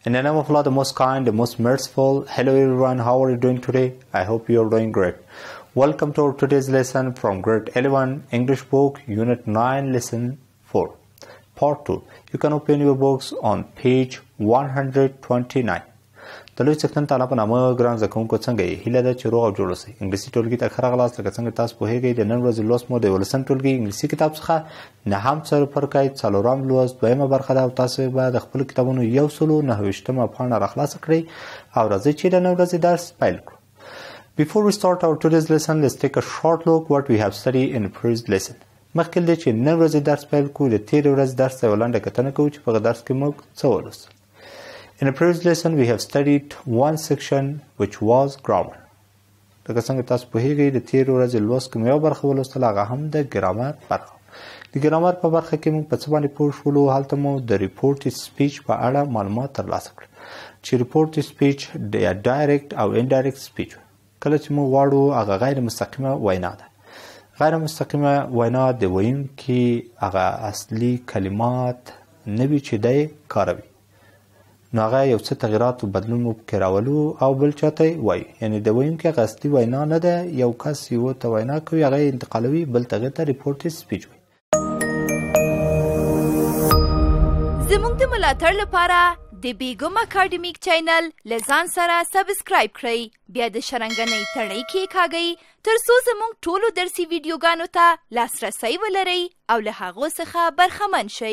In the name of Allah, the most kind, the most merciful. Hello everyone, how are you doing today? I hope you are doing great. Welcome to our today's lesson from grade 11 English book, unit 9, lesson 4, part 2. You can open your books on page 129. د لوی څښتن تعالی په نامه ګران زده کوونکو څنګه یې؟ هیله ده چې روغ او جوړ اوسئ. انګلیسي ټولګي ته ښه راغلاست. لکه څنګه تاسو پوهیږئ د نن ورځې لوست مو د 11 ټولګي انګلیسي کتاب څخه 9 څپرکی 4 لوست 2مه برخه ده او تاسو به د خپلو کتابونو 129مه پاڼه راخلاصه کړئ او راځئ چې د نن ورځې درس پیل کړو. Before we start our today's lesson, let's take a short look what we have studied in the previous lesson. مخکې له چې نن ورځې درس پیل کړو د تېرې ورځې درس ته یوه لنډه کتنه کوو چې په هغه درس کې موږ څه ولوستل. In the previous lesson, we have studied one section which was grammar. لکه څنګه تاسو پوهیږئ د تېرې ورځې لوست کې مو یوه برخه ولوستله، هغه هم د ګرامر برخه. د ګرامر په برخه کې موږ په څه باندې پوه شولو؟ هلته مو د reported speech په اړه معلومات ترلاسه کړل چې reported speech د direct او indirect speech. کله چې موږ غواړو هغه غیر مستقیمه وینا ده. غیر مستقیمه وینا د ویونکي هغه اصلي کلمات نه وي چې دی کاروي، نو هغه یو څه تغیرات و بدلون مو پکې راولو او بل چاته یې وایي. یعنې د ویونکي هغه اصلي وینا نه ده، یو کس یوه ته وینا کوي هغه یې انتقالوي بل ته هغې ته reported speech وایي. زموږ د ملاتړ لپاره د بیګم اکاډمیک چینل له ځان سره سبسکرایب کړئ، بیا د شرنګنۍ تڼۍ کېکاږئ تر څو زموږ ټولو درسي ویډیوګانو ته لاسرسی ولرئ او له هغو څخه برخمن شئ.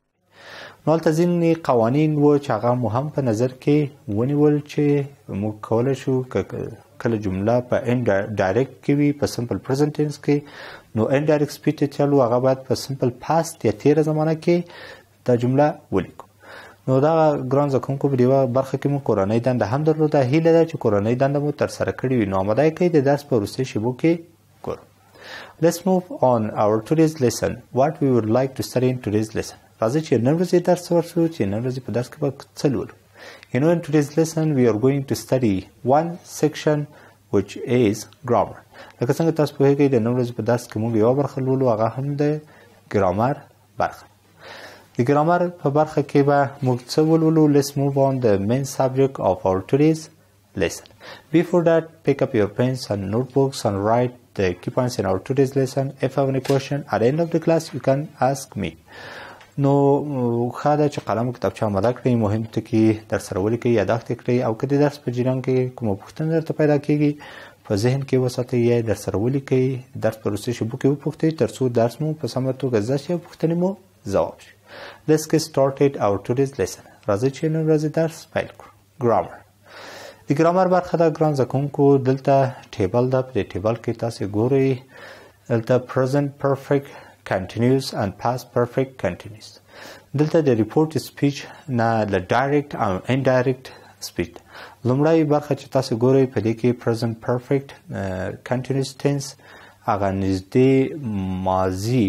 نو هلته ځینې قوانین و چې هغه مو هم په نظر کې ونیول چې موږ کولی شو کله جمله په indirect کې وي په simple present tense کې، نو indirect speech ته چلو هغه باید په simple past یا تېره زمانه کې دا جمله ولیکو. نو دا ګران زده کوونکو په دې برخه کې مو کورنۍ دنده هم درلوده. هیله ده چې کورنۍ دنده مو ترسره کړې وي. نو اماده یې کړئ د درس په وروستۍ شیبو کې ګورو. Let's move on our today's lesson. What we would like to study in today's lesson. راځئ چې نن ورځې درس ورسو چې نن ورځې په درس کې به څه لولو. In today's lesson we are going to study one section which is grammar. لکه څنګه تاسو پوهیږئ د نن ورځې په درس کې موږ یوه برخه لولو، هغه هم د ګرامر برخه. د ګرامر په برخه کې به موږ څه ولولو. Let's move on the main subject of our today's lesson. Before that, pick up your pens and notebooks and write the key points in our today's lesson. If you have any question at the end of the class, you can ask me. نو ښه ده چې قلم او کتابچه اماده کړئ، مهم ټکي در سره ولیکئ، یاداښت یې کړئ او که د درس په جریان کې کومه پوښتنه درته پیدا کېږي په ذهن کې وساتئ یا یې در سره ولیکئ. درس په وروستۍ شیبو کې وپوښتئ تر څو درس مو په سمه توګه زده شي او پوښتنې مو ځواب شي. Let's get started our today's lesson. راځئ چې نن ورځې درس پیل کړو. Grammar. د ګرامر برخه ده ګران زده کوونکو. دلته ټیبل ده، په دې ټیبل کې تاسې ګورئ دلته present perfect continuous and past perfect continuous. دلته د reported speech نه له direct او indirect speech. لومړی برخه چې تاسو ګورئ په دې کې present perfect continuous tense هغه نږدې ماضي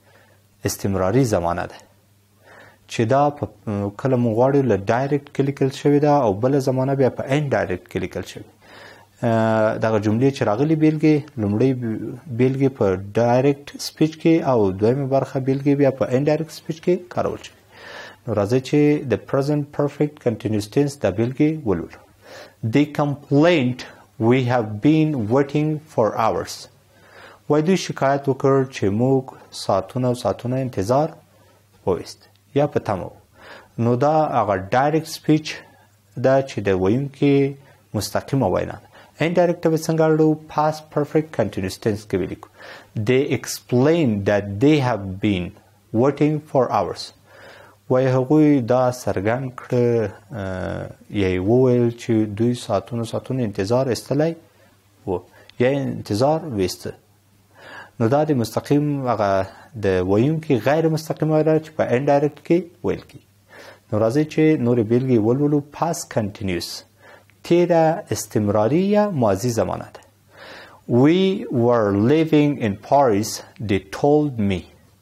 استمراري زمانه ده چې دا کله مو غواړو له direct کې لیکل شوې ده او بله زمانه بیا په indirect کې لیکل شوې. دغه جملې چې راغلي بیلګې، لومړی بیلګې په ډایرکټ سپیچ کې او دویمه برخه بیلګې بیا په انډایرکټ سپیچ کې کارول شوي. نو راځئ چې د present perfect continuous tense دا بیلګې ولولو. They complained we have been waiting for hours. وایي دوی شکایت وکړ چې موږ ساعتونه او ساعتونه انتظار وویست یا په تمه وو. نو دا هغه ډایرکټ سپیچ ده چې د ویونکي مستقیمه وینا ده. Indirect به څنګه اړو؟ past perfect continuous tense کې ولیکو. They explained that they have been waiting for hours. وایي هغوی دا څرګند کړه یا یې وویل چې دوی ساعتونه انتظار ایستلی و یا انتظار ویسته. نو دا د مستقیم هغه د ویونکي غیر مستقیمه وینا چې په indirect کې ویل کېږي. نو راځئ چې نورې بیلګې ولولو. past continuous تیره استمراری یا ماضی زمانه ده. We were living in Paris, they told me.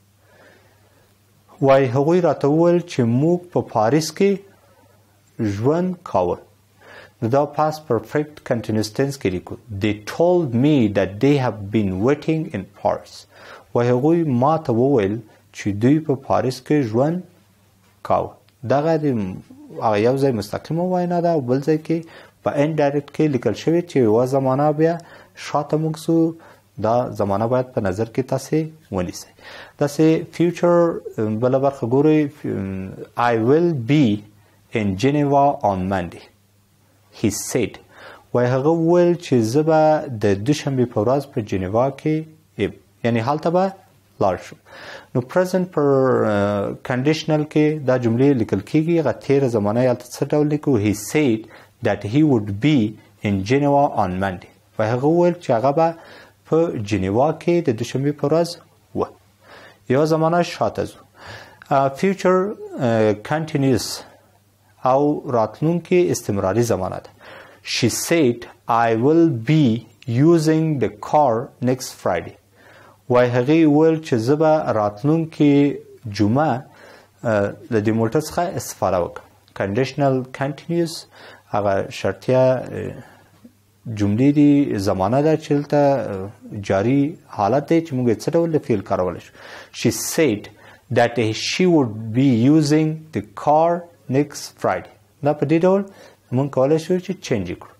وای هغوی راته وویل چې موږ په پاریس کې ژوند کاوه. نو دا past perfect continuous tense کې لیکو. They told me that they have been waiting in Paris. وای هغوی ما ته وویل چې دوی په پاریس کې ژوند کاوه. دغه د هغه یو ځای مستقیمه وینا ده او بل ځای کې په انډایرکټ کې لیکل شوی چې یوه زمانه بیا شاته موږ سو دا زمانه باید په نظر کې تاسې ونیسئ. داسې فیوچر بله برخه ګورئ I will be in Geneva on Monday he said وایي هغه وویل چې زه به د دوشنبې په ورځ په جنیوا کې یم یعنې هلته به لاړ شم. نو پرزنټ پر کنډیشنل کې دا جملې لیکل کېږي هغه تېره زمانه یې هلته څه ډول لیکو he said that he would be in Geneva on Monday وایي هغه وویل چې هغه به په جنیوا کې د دوشنبې په ورځ و. یوه زمانه شاته ځو. فیوچر کنټینیوس او راتلونکې استمراري زمانه ده. She said I will be using the car next Friday وایي هغې وویل چې زه به راتلونکې جمعه له دې موټر څخه استفاده وکړم. کنډیشنل کنټینیوس هغه شرطیه جملې دي زمانه ده چې دلته جاري حالت دی چې موږ یې څه ډول د فعل کارولی شو. She said that she would be using the car next Friday دا په دې ډول موږ کولی شو چې چینج کړو.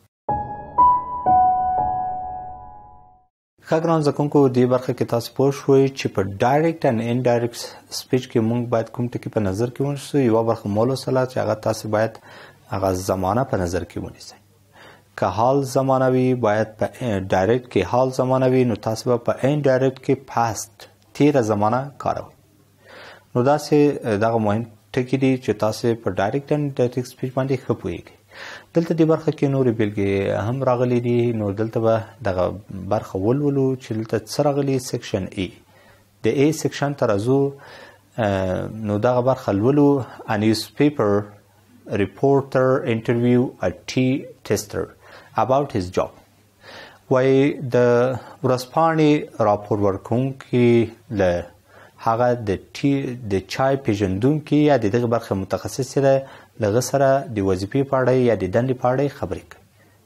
ښه ګران زده کوونکو دې برخه کې تاسو پوه شوئ چې په ډایرکټ اینډ انډایرکټ سپیچ کې موږ باید کوم ټکي په نظر کې ونیسو. یوه برخه مول وسله چې هغه تاسو باید هغه زمانه په نظر کې ونیسئ. که حال زمانه وي باید په ډایرکټ کې حال زمانه وي نو تاسو به په انډایرکټ کې پاست تیره زمانه کاروئ. نو داسې دغه مهم ټکي دي چې تاسو په ډایرکټ اینډ انډایرکټ سپیچ باندې ښه پوهیږئ. دلته دې برخه کې نورې بېلګې هم راغلي دي. نو دلته به دغه برخه ولولو چې دلته څه راغلي. سیکشن ای د ای سیکشن ته راځو. نو دغه برخه لولو. A newspaper reporter interview a tea tester about his job وایي د ورځپاڼې راپور ورکوونکي له هغه د چای پیژندونکي یا د دغه برخه متخصص سره له هغه سره د وظیفې په اړه یا د دندې په اړه خبرې کوي.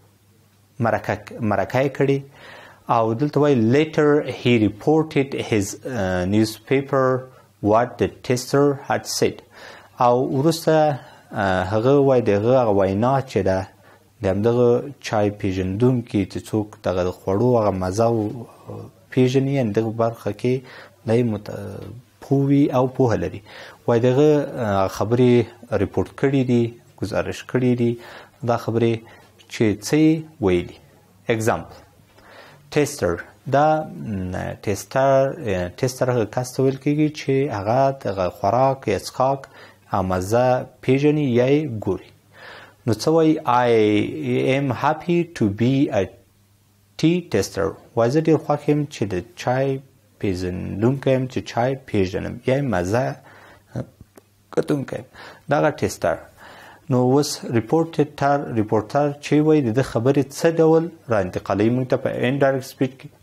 مرکه یې کړې او دلته وایي later he reported his newspaper what the tester had said او وروسته هغه وایي دغه هغه وینا چې ده د همدغه چای پیژندونکي چې څوک دغه د خوړو هغه مزه پیژني یعنې دغه برخه کې دی پوه وي او پوهه لري وایي دغه خبرې ریپورټ کړي دي ګزارش کړي دي دا خبرې چې څه یې ویلي. اگزامپل ټیسټر دا ټیسټر هغه کس ته ویل کېږي چې هغه دغه خوراک یا څښاک مزه پیژني یا یې ګوري. نو څه وایي I am happy to be a tea tester وایي زه ډېر خوښ یم چې د چای پیژندونکی یم چې چای پیژنم یا یې مزه کتونکی یم دغه ټیسټر. نو اوس ریپورټر چې وایي د ده خبرې څه ډول را انتقالوي موږ ته په انډایرکټ سپیچ کې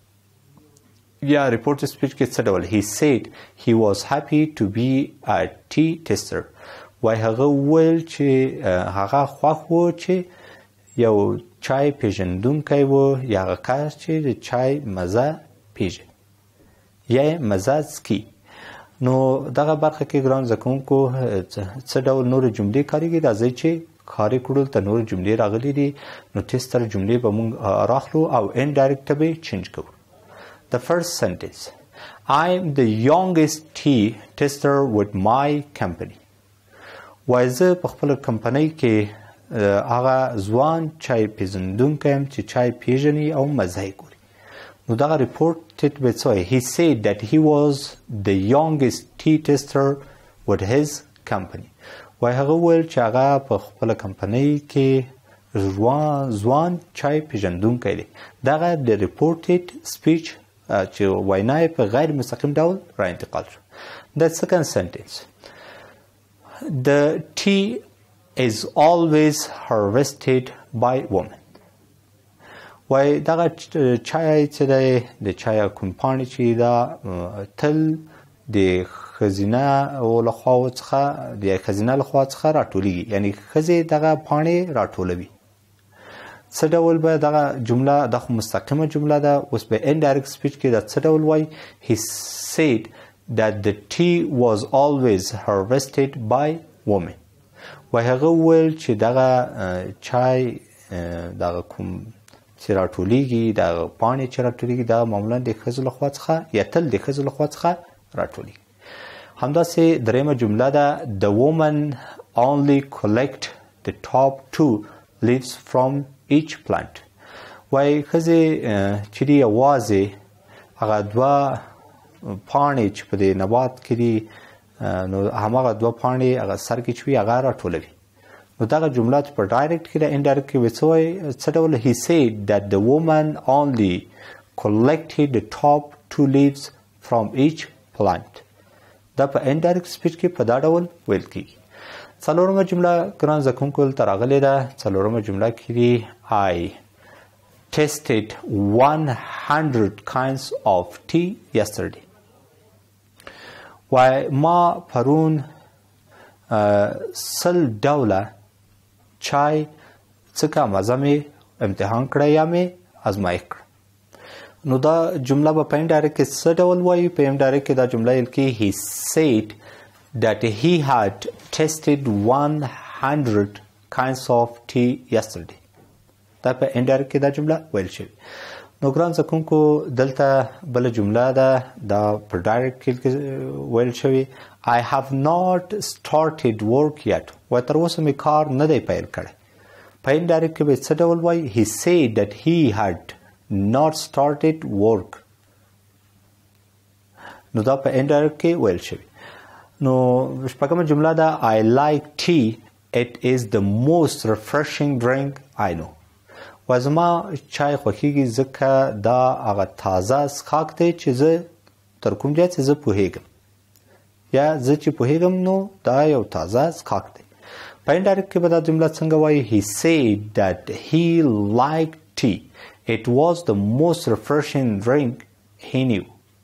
یا ریپورټ سپیچ کې څه ډول. He said he was happy to be a tea tester وایي هغه وویل چې هغه خوښ و چې یو چای پیژندونکی و یا هغه کس چې د چای مزه پیژني یا یې مزه څکي. نو دغه برخه کې ګران زده کوونکو څه ډول نورې جملې کارېږي. راځئ چې کارې کړو دلته نورې جملې راغلي دي. نو ټیسټر جملې به موږ راخلو او انډایرکټ ته به یې چینج کوو. The first sentence I am the youngest tea tester with my company وایي زه په خپله کمپنۍ کې هغه ځوان چای پیژندونکی یم چې چای پیژني او مزه یې ګوري. نو دغه ریپورټ به څه وایي. He said that he was the youngest tea tester with his company وایي هغه وویل چې هغه په خپله کمپنۍ کې ځوان چای پیژندونکی دی. دغه د ریپورټډ سپیچ چې وینا یې په غیر مستقیم ډول را انتقال شو. The second sentence The tea is always harvested by women وایي دغه چای چې دی د چای کوم پاڼې چې دا تل د ښځینه لخوا څخه راټولیږي یعنې ښځې دغه پاڼې راټولوي. څه ډول به دغه جمله دا خو مستقیمه جمله ده. اوس به انډایرکټ سپیچ کې دا څه ډول وایي. He said that the tea was always harvested by women و هغه وویل چې دغه چای دغه کوم چې راټولیږي دغه پاڼې چې راټولیږي دا معمولا د ښځو لخوا څخه یا تل د ښځو لخوا څخه راټولیږي. همداسې دریمه جمله ده the woman only collect the top 2 leaves from each plant. وایي ښځې چې دي یوازې هغه دوه پاڼې چې په دې نبات کې دي نو هماغه دوه پاڼې هغه سر کې چې وي هغه راټولوي. نو دغه جمله چې په ډایرکټ کې ده انډایرکټ کې وایي څه وایي څه ډول he said that the woman only collected the top 2 leaves from each plant. دا په انډایرکټ سپیچ کې په دا ډول ویل کېږي. څلورمه جمله ګران زده کوونکو دلته راغلې ده. څلورمه جمله کې دي I tasted 100 kinds of tea yesterday. وای ما پرون 100 ډوله چای څکه مزه مې امتحان کړی یا مې ازمایښت کړ. نو دا جمله به په انډایرکټ کې څه ډول وایي؟ په انډایرکټ کې دا جمله ویل کېږي he said that he had tasted 100 kinds of tea yesterday. دا په انډایرکټ کې دا جمله ویل شوې. نو ګران زده کوونکو دلته بله جمله ده دا په ډایرکټ کې ویل شوې I have not started work yet. و تر اوسه مې کار نه دی پیل کړی. په انډایرکټ کې به څه ډول وایي he said that he had not started work. نو دا په انډایرکټ کې ویل شوې. نو شپږمه جمله ده I like tea. It is the most refreshing drink I know. و زما چای خوښیږي ځکه دا هغه تازه څښاک دی چې زه تر کوم ځای چې زه پوهیږم یا زه چې پوهیږم نو دا یو تازه څښاک دی. په انډایرکټ کې به دا جمله څنګه وایي he said that he liked tea. It was the most refreshing drink he knew.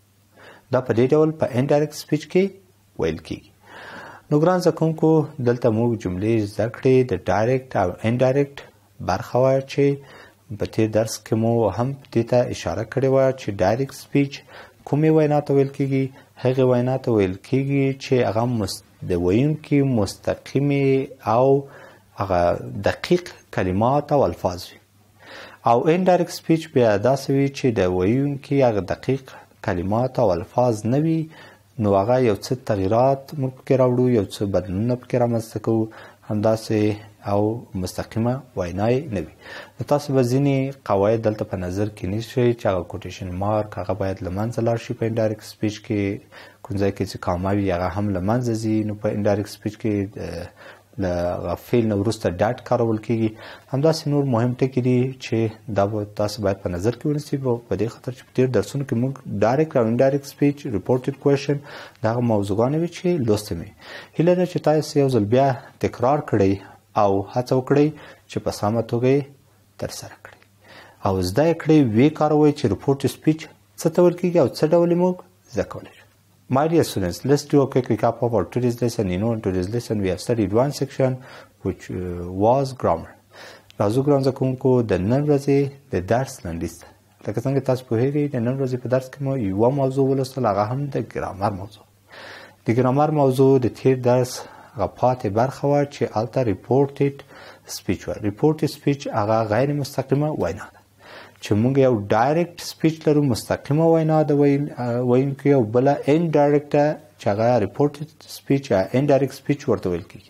دا په دې ډول په انډایرکټ سپیچ کې ویل کېږي. نو ګران زده کوونکو دلته موږ جملې زده کړې د ډایرکټ او انډایرکټ برخه وه چې په تیر درس کې مو هم دې ته اشاره کړې وه چې ډایرکټ سپیچ کومې وینا ته ویل کېږي؟ هغې وینا ته ویل کېږي چې هغه د ویونکي مستقیمې او هغه دقیق کلمات او الفاظ وي. او انډایرکټ سپیچ بیا داسې وي چې د ویونکي هغه دقیق کلمات او الفاظ نه وي نو هغه یو څه تغییرات موږ پکې راوړو یو څه بدلونونه پکې رامنځته کوو همداسې او مستقیمه وینای نه وي. نو تاسو به ځینې قواعد دلته په نظر کې نیسئ چې هغه کوټیشن مارک هغه باید له منځه لاړ شي په انډایرکټ سپیچ کې. کوم ځای کې چې کاما وي هغه هم له منځه ځي. نو په انډایرکټ سپیچ کې له فعل نه وروسته ډاټ کارول کېږي. همداسې نور مهم ټکي دي چې دا به تاسو باید په نظر کې ونیسئ په دې خاطر چې په تېر درسونو کې موږ ډایرکټ او انډایرکټ سپیچ ریپورټډ کوېشن دا هغه موضوعګانې وې چې لوستې مې. هیله ده چې تاسو یو ځل بیا تکرار کړئ او هڅه وکړئ چې په سمه توګه یې ترسره کړئ او زده یې کړئ ویې کاروئ چې ریپورټډ سپیچ څه ته ویل کېږي او څه ډول یې موږ زده کولی شو. My dear students, let's do a quick recap of our today's lesson. You know, in today's lesson we have studied one section which was grammar. راځو ګران زده کوونکو د نن ورځې د درس لنډیز ته. لکه څنګه تاسو پوهیږئ د نن ورځې په درس کې مو یوه موضوع ولوستل هغه هم د ګرامر موضوع. د ګرامر موضوع د تیر درس هغه پاتې برخه وه چې هلته ریپورټډ سپیچ وه. ریپورټډ سپیچ هغه غیر مستقیمه وینا ده چې موږ یو ډایرکټ سپیچ لرو مستقیمه وینا د ویونکي او بله انډایرکټه چې هغه ریپورټډ سپیچ یا انډایرکټ سپیچ ورته ویل کېږي.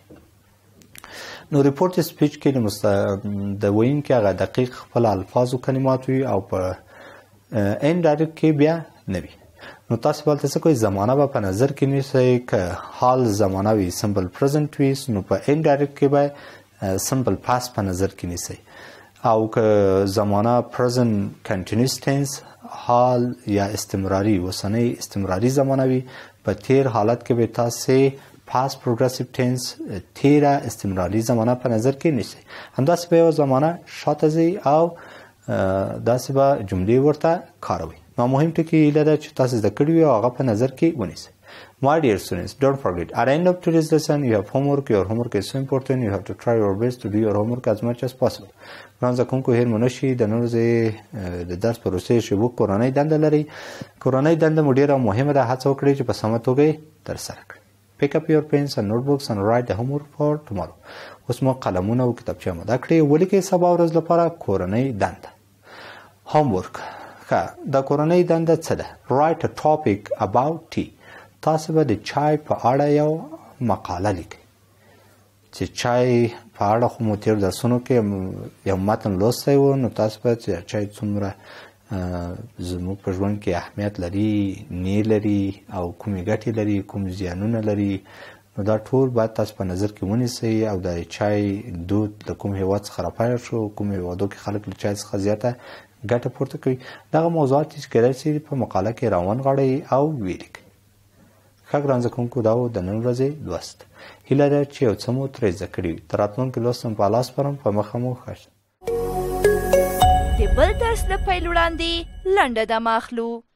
نو ریپورټډ سپیچ کې د ویونکي هغه دقیق خپل الفاظ او کلمات وي او په انډایرکټ کې بیا نه وي. نو تاسو به هلته څه کوئ زمانه به په نظر کې نیسئ. که حال زمانه وي سمپل پرزنټ وي نو په انډایرکټ کې به سمپل پاست په نظر کې نیسئ او که زمانه پرزنت کنټینیوس ټینس حال یا استمراري اوسنۍ استمراري زمانه وي په تیر حالت کې به تاسې پاست پروګرسیو ټینس تیره استمراري زمانه په نظر کې نیسئ. همداسې به یوه زمانه شاته ځئ او داسې به جملې ورته کاروئ. نو مهم ټکي هیله ده چې تاسو زده کړي وي او هغه په نظر کې ونیسئ. My dear students, don't forget, at the end of today's lesson, you have homework. Your homework is so important. You have to try your best to do your homework as much as possible. ګران زده کوونکو هیر مو نشي د نن ورځې د درس په وروستیو شېبو کورنۍ دنده لرئ. کورنۍ دنده مو ډېره مهمه ده. هڅه وکړئ چې په سمه توګه یې ترسره کړئ. pick up your pens and notebooks and write the homework for tomorrow. اوس مو قلمونه او کتابچه مده کړئ ولیکئ سبا ورځ لپاره کورنۍ دنده. homework ښه د کورنۍ دنده څه ده؟ write a topic about tea. تاسو به د چای په اړه یو مقاله لیکئ چې چای په اړه خو مو تیر درسونو کې یو متن لوستی و نو تاسو به چې چای څومره زموږ په ژوند کې اهمیت لري نه لري او کومې ګټې لري کوم زیانونه لري نو دا ټول باید تاسو په نظر کې ونیسئ او د چای دود د کوم هیواد څخه راپیل شو کوم هیوادو کې خلک له چای څخه زیاته ګټه پورته کوي دغه موضوعات چې کېدای شي په مقاله کې راونغاړئ او ولیکئ. ښه ګران زده کوونکو دا و د نن ورځې لوست. هیله ده چې یو څه مو ترې زده کړي وي. تر راتلونکي لوست مو په الله سپارم. په مخه مو ښه شه. د بل درس له پیل وړاندې لنډه دمه اخلو.